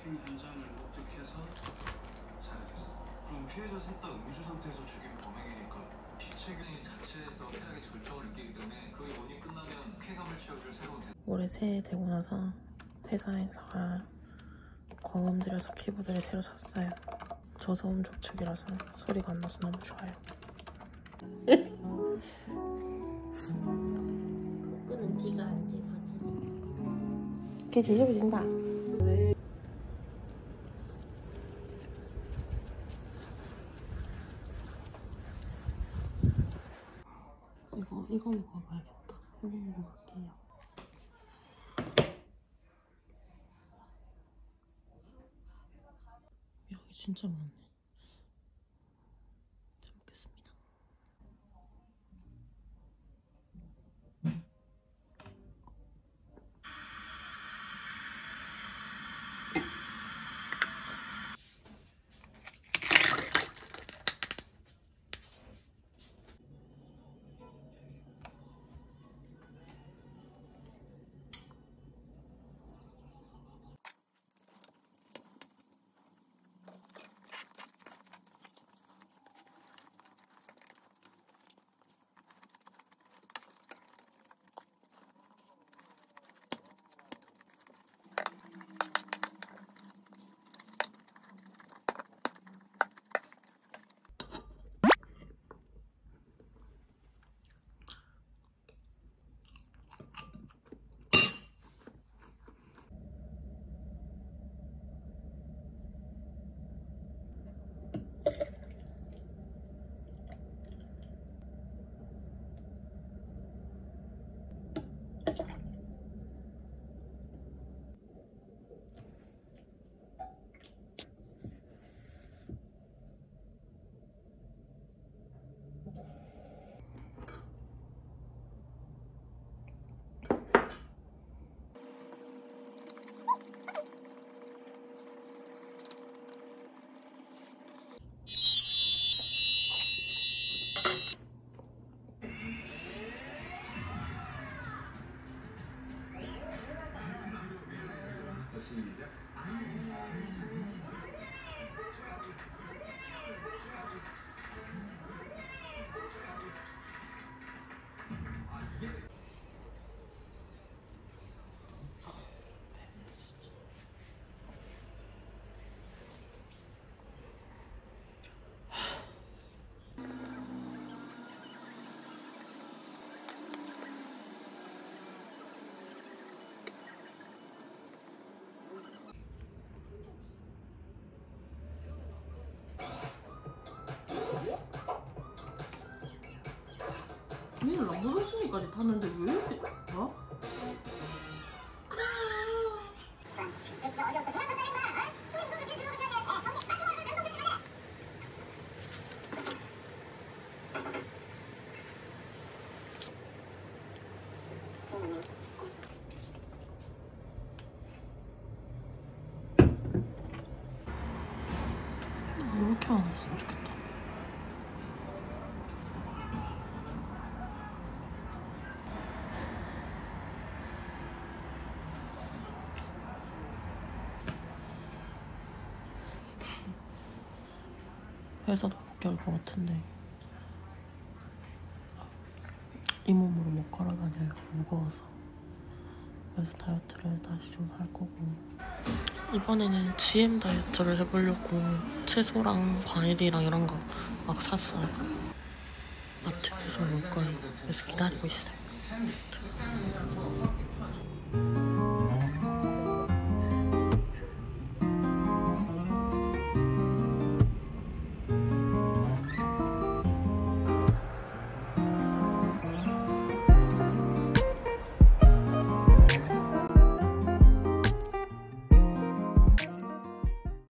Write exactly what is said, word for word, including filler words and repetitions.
쇼핑 현장을 목격해서 살해됐어. 그럼 피해자 셋 다 음주 상태에서 죽인 범행이니까 피체균이 자체에서 쾌락의 절정을 느끼기 때문에 그 원이 끝나면 쾌감을 채워줄 새로운 대... 올해 새해 되고 나서 회사에서 거금 들여서 키보드를 새로 샀어요. 저소음 조축이라서 소리가 안 나서 너무 좋아요. 끄는 뒤가 안 돼가지고 걔 뒤집어진다. 이거 이거 먹어봐야겠다. 이거 먹어볼게요. 여기 진짜 많네. 잘 먹겠습니다. 얘는 람보르기니까지 탔는데 왜 이렇게 타? 이렇게 안 했으면 좋겠다. 회사도 복귀할 것 같은데 이 몸으로 못 걸어 다녀요. 무거워서. 그래서 다이어트를 다시 좀 할 거고, 이번에는 지엠 다이어트를 해보려고 채소랑 과일이랑 이런 거 막 샀어요. 마트 계속 올 거예요. 그래서 기다리고 있어요.